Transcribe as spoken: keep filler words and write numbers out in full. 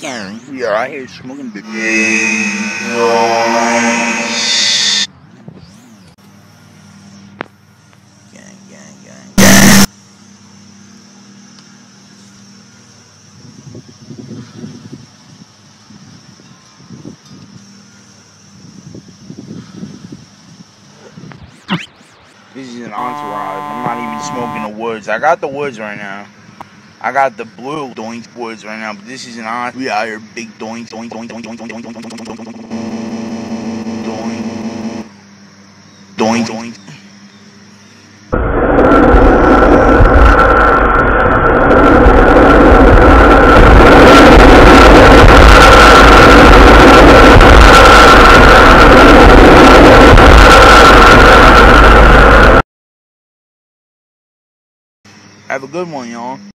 We are out here smoking big. Gang, gang, gang. This is an entourage. I'm not even smoking the woods. I got the woods right now. I got the blue doink woods right now, but this is an entourage. We out here big doink, doink, doink, doink, doink, doink, doink, doink, doink, doink, doink, doink. Have a good one, y'all.